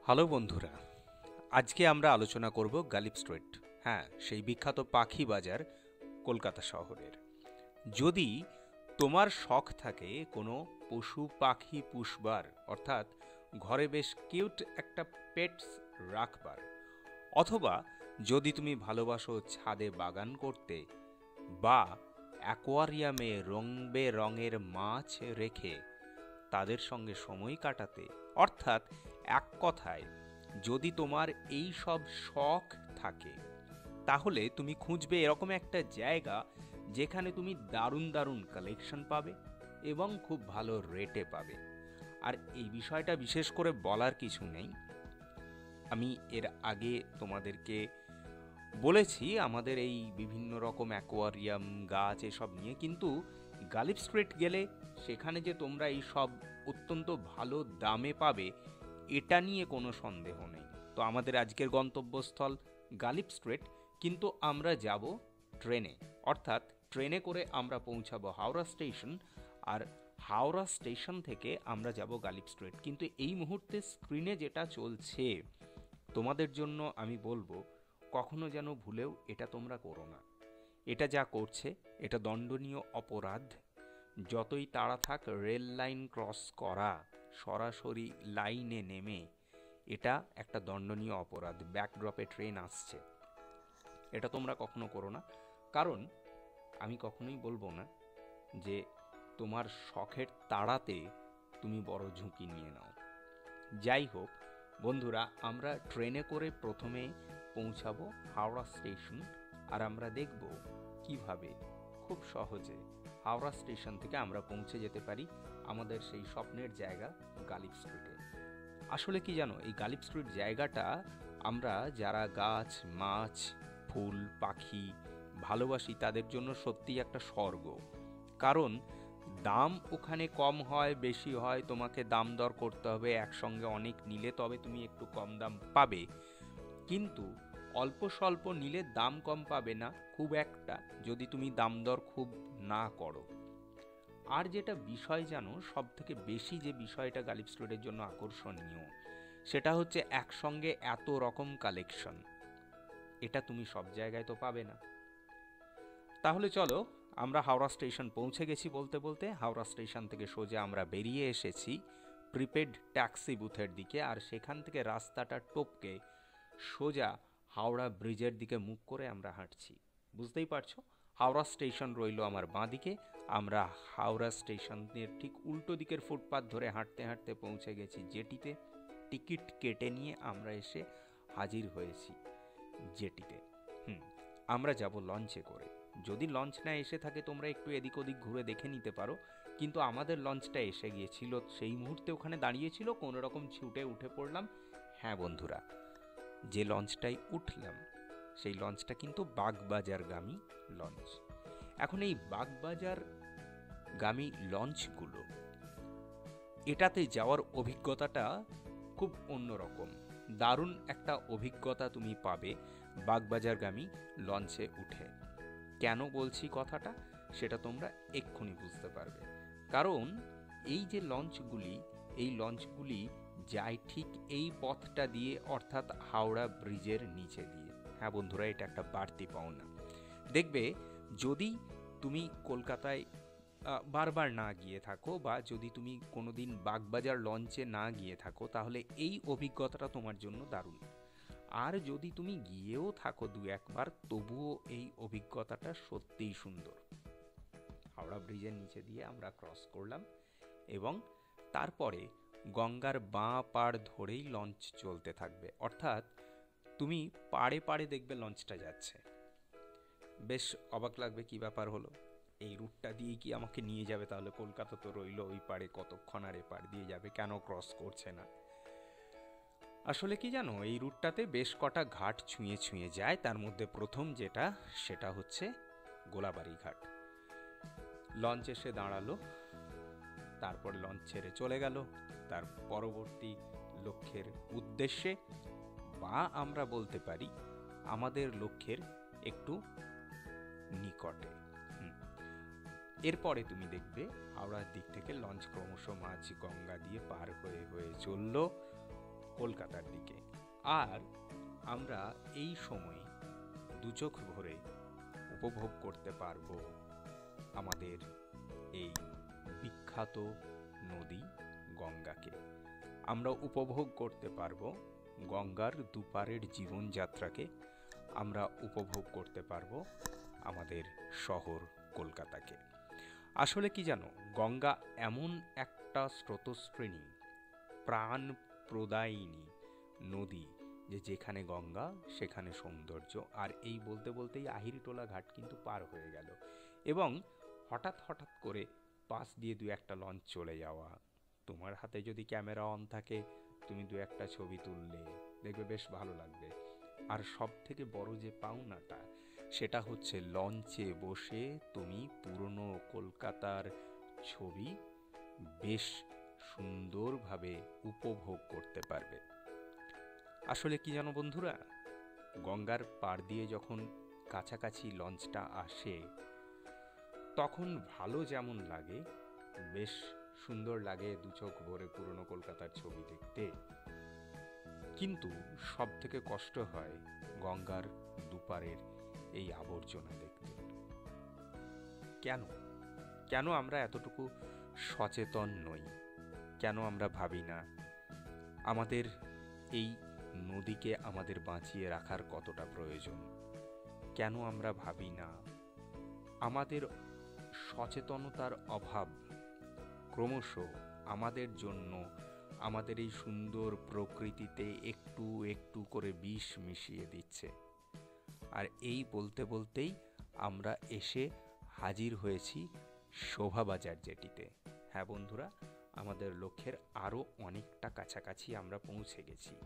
Hello বন্ধুরা, আজকে আমরা আলোচনা করব গালিফ স্ট্রিট। হ্যাঁ, সেই বিখ্যাত পাখি বাজার কলকাতা শহরের। যদি তোমার শখ থাকে কোনো পশু পাখি পুষবার, অর্থাৎ ঘরে বেশ কিউট একটা পেটস রাখবার, অথবা যদি তুমি ভালোবাসো ছাদে বাগান করতে বা অ্যাকোয়ারিয়ামে রং বেরঙের মাছ রেখে তাদের সঙ্গে সময় কাটাতে, অর্থাৎ এক কথায় যদি তোমার এই সব শখ থাকে, তাহলে তুমি খুঁজবে এরকম একটা জায়গা যেখানে তুমি দারুণ দারুণ কালেকশন পাবে এবং খুব ভালো রেটে পাবে। আর এই বিষয়টা বিশেষ করে বলার কিছু নেই, আমি এর আগে তোমাদেরকে বলেছি আমাদের এই বিভিন্ন রকম অ্যাকোয়ারিয়াম গাছ এসব নিয়ে, কিন্তু গালিফ স্ট্রিট গেলে সেখানে যে তোমরা এই সব অত্যন্ত ভালো দামে পাবে এটা নিয়ে কোনো সন্দেহ নেই। তো আমাদের আজকের গন্তব্যস্থল গালিফ স্ট্রিট, কিন্তু আমরা যাব ট্রেনে, অর্থাৎ ট্রেনে করে আমরা পৌঁছাবো হাওড়া স্টেশন, আর হাওড়া স্টেশন থেকে আমরা যাব গালিফ স্ট্রিট। কিন্তু এই মুহূর্তে স্ক্রিনে যেটা চলছে তোমাদের জন্য আমি বলবো, কখনো যেন ভুলেও এটা তোমরা করো না। এটা যা করছে এটা দণ্ডনীয় অপরাধ। যতই তাড়া থাক রেল লাইন ক্রস করা, সরাসরি লাইনে নেমে, এটা একটা দণ্ডনীয় অপরাধ। ব্যাকড্রপে ট্রেন আসছে, এটা তোমরা কখনো করো না। কারণ আমি কখনোই বলবো না যে তোমার শখের তাড়াতে তুমি বড় ঝুঁকি নিয়ে নাও। যাই হোক বন্ধুরা, আমরা ট্রেনে করে প্রথমে পৌঁছাবো হাওড়া স্টেশন, আর আমরা দেখব কিভাবে খুব সহজে হাওড়া স্টেশন থেকে আমরা পৌঁছে যেতে পারি আমাদের সেই স্বপ্নের জায়গা গালিফ স্ট্রিটে। আসলে কি জানো, এই গালিফ স্ট্রিট জায়গাটা আমরা যারা গাছ মাছ ফুল পাখি ভালোবাসি তাদের জন্য সত্যিই একটা স্বর্গ। কারণ দাম ওখানে কম হয় বেশি হয়, তোমাকে দাম দর করতে হবে, একসঙ্গে অনেক নিলে তবে তুমি একটু কম দাম পাবে, কিন্তু অল্প স্বল্প নিলে দাম কম পাবে না খুব একটা, যদি তুমি দাম দর খুব না করো। আর যেটা বিষয় জানো, সব থেকে বেশি যে বিষয়টা গালিফ স্ট্রিটের জন্য আকর্ষণীয়, সেটা হচ্ছে একসঙ্গে এত রকম কালেকশন। এটা তুমি সব জায়গায় তো পাবে না। তাহলে চলো, আমরা হাওড়া স্টেশন পৌঁছে গেছি বলতে বলতে। হাওড়া স্টেশন থেকে সোজা আমরা বেরিয়ে এসেছি প্রিপেড ট্যাক্সি বুথের দিকে, আর সেখান থেকে রাস্তাটা টপকে সোজা হাওড়া ব্রিজের দিকে মুখ করে আমরা হাঁটছি। বুঝতেই পারছো, হাওড়া স্টেশন রইল আমার বাঁ দিকে, আমরা হাওড়া স্টেশনের ঠিক উল্টো দিকের ফুটপাথ ধরে হাঁটতে হাঁটতে পৌঁছে গেছি জেটিতে। টিকিট কেটে নিয়ে আমরা এসে হাজির হয়েছি জেটিতে। আমরা যাব লঞ্চে করে। যদি লঞ্চ না এসে থাকে তোমরা একটু এদিক ওদিক ঘুরে দেখে নিতে পারো, কিন্তু আমাদের লঞ্চটা এসে গিয়েছিল, সেই মুহূর্তে ওখানে দাঁড়িয়েছিল, কোনো রকম ছুটে উঠে পড়লাম। হ্যাঁ বন্ধুরা, যে লঞ্চটাই উঠলাম সেই লঞ্চটা কিন্তু বাগবাজারগামী লঞ্চ। এখন এই বাগবাজার গামী লঞ্চগুলো, এটাতে যাওয়ার অভিজ্ঞতাটা খুব অন্যরকম। দারুণ একটা অভিজ্ঞতা তুমি পাবে বাগবাজারগামী লঞ্চে উঠে। কেন বলছি কথাটা সেটা তোমরা এক্ষুনি বুঝতে পারবে। কারণ এই যে লঞ্চগুলি, এই লঞ্চগুলি যায় ঠিক এই পথটা দিয়ে, অর্থাৎ হাওড়া ব্রিজের নিচে দিয়ে। হ্যাঁ বন্ধুরা, এটা একটা বাড়তি পাওনা। দেখবে যদি তুমি কলকাতায় বারবার না গিয়ে থাকো, বা যদি তুমি কোনোদিন বাগবাজার লঞ্চে না গিয়ে থাকো, তাহলে এই অভিজ্ঞতাটা তোমার জন্য দারুণ। আর যদি তুমি গিয়েও থাকো দু একবার, তবুও এই অভিজ্ঞতাটা সত্যিই সুন্দর। হাওড়া ব্রিজের নিচে দিয়ে আমরা ক্রস করলাম, এবং তারপরে গঙ্গার বাঁ পাড় ধরেই লঞ্চ চলতে থাকবে, অর্থাৎ তুমি পাড়ে পাড়ে দেখবে লঞ্চটা যাচ্ছে। বেশ অবাক লাগবে, কি ব্যাপার হলো, এই রুটটা দিয়ে কি আমাকে নিয়ে যাবে? তাহলে কলকাতা তো রইল ওই পাড়ে, কতক্ষণ আর এ পাড় দিয়ে যাবে, কেন ক্রস করছে না? আসলে কি জানো, এই রুটটাতে বেশ কটা ঘাট ছুঁয়ে ছুঁয়ে যায়, তার মধ্যে প্রথম যেটা সেটা হচ্ছে গোলাবাড়ি ঘাট। লঞ্চ এসে দাঁড়ালো, তারপর লঞ্চ ছেড়ে চলে গেল তার পরবর্তী লক্ষ্যের উদ্দেশ্যে, বা আমরা বলতে পারি আমাদের লক্ষ্যের একটু নিকটে। এরপরে তুমি দেখবে হাওড়ার দিক থেকে লঞ্চ ক্রমশ মাঝ গঙ্গা দিয়ে পার হয়ে হয়ে চলল কলকাতার দিকে। আর আমরা এই সময় দু চোখ ভরে উপভোগ করতে পারবো আমাদের এই বিখ্যাত নদী গঙ্গাকে। আমরা উপভোগ করতে পারবো গঙ্গার দুপারের জীবনযাত্রাকে। আমরা উপভোগ করতে পারবো আমাদের শহর কলকাতাকে। আসলে কি জানো, গঙ্গা এমন একটা স্রোতস্বিনী, প্রাণ প্রদায়িনী নদী যে যেখানে গঙ্গা সেখানে সৌন্দর্য। আর এই বলতে বলতেই আহিরিটোলা ঘাট কিন্তু পার হয়ে গেল, এবং হঠাৎ হঠাৎ করে পাশ দিয়ে দু একটা লঞ্চ চলে যাওয়া। তোমার হাতে যদি ক্যামেরা অন থাকে, তুমি দু একটা ছবি তুললে, দেখবে বেশ ভালো লাগবে। আর সব থেকে বড় যে পাওনাটা, সেটা হচ্ছে লঞ্চে বসে তুমি পুরনো কলকাতার ছবি বেশ সুন্দরভাবে উপভোগ করতে পারবে। আসলে কি জানো বন্ধুরা, গঙ্গার পাড় দিয়ে যখন কাছাকাছি লঞ্চটা আসে, তখন ভালো যেমন লাগে, বেশ সুন্দর লাগে দু চোখ ভরে পুরনো কলকাতার ছবি দেখতে। কিন্তু সব থেকে কষ্ট হয় গঙ্গার দুপারের এই আবর্জনা দেখতে। কেন কেন আমরা এতটুকু সচেতন নই? কেন আমরা ভাবি না আমাদের এই নদীকে আমাদের বাঁচিয়ে রাখার কতটা প্রয়োজন? কেন আমরা ভাবি না আমাদের সচেতনতার অভাব ক্রমশ আমাদের জন্য আমাদের এই সুন্দর প্রকৃতিতে একটু একটু করে বিষ মিশিয়ে দিচ্ছে? আর এই বলতে বলতেই আমরা এসে হাজির হয়েছি শোভাবাজার জেটিতে। হ্যাঁ বন্ধুরা, আমাদের লক্ষ্যের আরও অনেকটা কাছাকাছি আমরা পৌঁছে গেছি।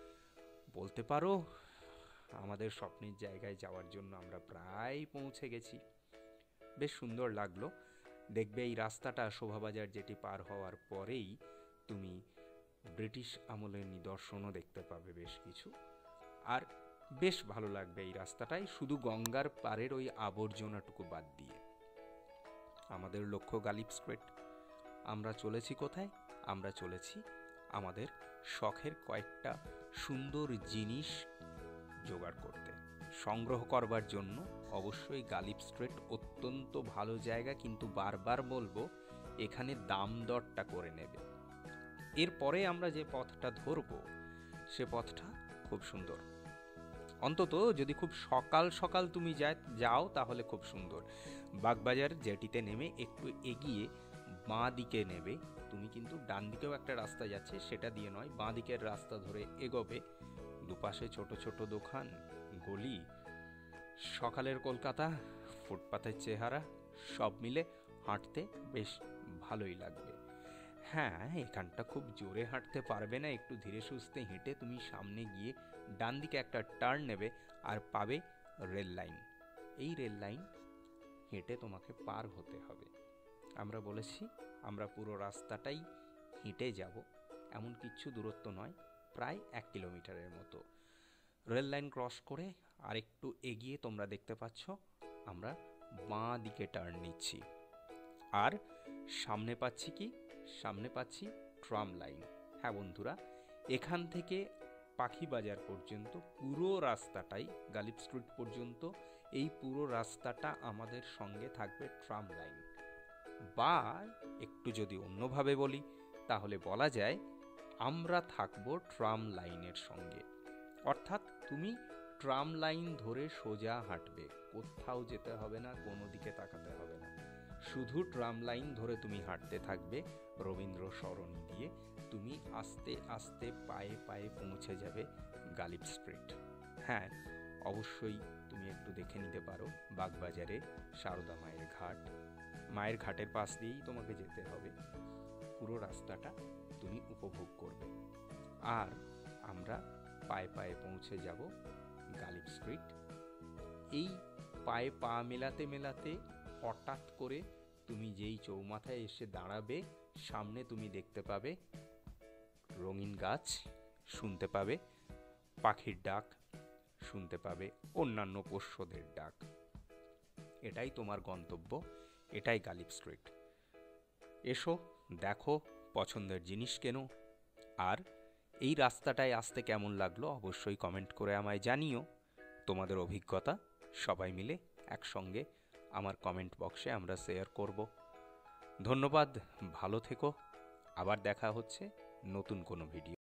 বলতে পারো আমাদের স্বপ্নের জায়গায় যাওয়ার জন্য আমরা প্রায় পৌঁছে গেছি। বেশ সুন্দর লাগলো। দেখবে এই রাস্তাটা শোভাবাজার জেটি পার হওয়ার পরেই তুমি ব্রিটিশ আমলের নিদর্শনও দেখতে পাবে বেশ কিছু। আর বেশ ভালো লাগবে এই রাস্তাটায়, শুধু গঙ্গার পাড়ের ওই আবর্জনাটুকু বাদ দিয়ে। আমাদের লক্ষ্য গালিফ স্ট্রিট। আমরা চলেছি কোথায়? আমরা চলেছি আমাদের শখের কয়েকটা সুন্দর জিনিস জোগাড় করতে, সংগ্রহ করবার জন্য। অবশ্যই গালিফ স্ট্রিট অত্যন্ত ভালো জায়গা, কিন্তু বারবার বলবো এখানে দাম দরটা করে নেবে। এরপরে আমরা যে পথটা ধরবো সে পথটা খুব সুন্দর। অন্তত যদি খুব সকাল সকাল তুমি যাও তাহলে খুব সুন্দর। বাগবাজার জেটিতে নেমে একটু এগিয়ে বাঁ দিকে নেবে তুমি, কিন্তু ডান দিকেও একটা রাস্তা যাচ্ছে, সেটা দিয়ে নয়, বাঁ দিকের রাস্তা ধরে এগোবে। দুপাশে ছোট ছোট দোকান, গলি, সকালের কলকাতা, ফুটপাতের চেহারা, সব মিলে হাঁটতে বেশ ভালোই লাগবে। হ্যাঁ, এখানটা খুব জোরে হাঁটতে পারবে না, একটু ধীরে সুস্থে হেঁটে তুমি সামনে গিয়ে ডান দিকে একটা টার্ন নেবে আর পাবে রেল লাইন। এই রেল লাইন হেঁটে তোমাকে পার হতে হবে। আমরা বলেছি আমরা পুরো রাস্তাটাই হেঁটে যাব, এমন কিচ্ছু দূরত্ব নয়, প্রায় 1 কিলোমিটারের মতো। রেল লাইন ক্রস করে আর একটু এগিয়ে তোমরা দেখতে পাচ্ছ আমরা বাঁ দিকে টার্ন নিচ্ছি। আর সামনে পাচ্ছি কি? সামনে পাচ্ছি ট্রাম লাইন। হ্যাঁ বন্ধুরা, এখান থেকে পাখিবাজার পর্যন্ত পুরো রাস্তাটাই, গালিফ স্ট্রিট পর্যন্ত এই পুরো রাস্তাটা আমাদের সঙ্গে থাকবে ট্রাম লাইন। বা একটু যদি অন্যভাবে বলি তাহলে বলা যায় আমরা থাকবো ট্রাম লাইনের সঙ্গে। অর্থাৎ তুমি ট্রাম লাইন ধরে সোজা হাঁটবে, কোথাও যেতে হবে না, কোনো দিকে তাকাতে হবে না, শুধু ট্রাম লাইন ধরে তুমি হাঁটতে থাকবে রবীন্দ্র সরণি দিয়ে। তুমি আস্তে আস্তে পায়ে পায়ে পৌঁছে যাবে গালিফ স্ট্রিট। হ্যাঁ, অবশ্যই তুমি একটু দেখে নিতে পারো বাগবাজারে সারদা মায়ের ঘাট। মায়ের ঘাটের পাশ দিয়েই তোমাকে যেতে হবে, পুরো রাস্তাটা তুমি উপভোগ করবে। আর আমরা পায়ে পায়ে পৌঁছে যাব গালিফ স্ট্রিট। এই পায়ে পা মেলাতে মেলাতে হঠাৎ করে তুমি যেই চৌমাথায় এসে দাঁড়াবে, সামনে তুমি দেখতে পাবে রঙিন গাছ, শুনতে পাবে পাখির ডাক, শুনতে পাবে অন্যান্য পোষ্যদের ডাক। এটাই তোমার গন্তব্য, এটাই গালিফ স্ট্রিট। এসো, দেখো, পছন্দের জিনিস কেনো, আর এই রাস্তাটায় আসতে কেমন লাগলো অবশ্যই কমেন্ট করে আমায় জানিও। তোমাদের অভিজ্ঞতা সবাই মিলে একসঙ্গে আমার কমেন্ট বক্সে আমরা শেয়ার করব। ধন্যবাদ, ভালো থেকো। আবার দেখা হচ্ছে নতুন কোনো ভিডিও।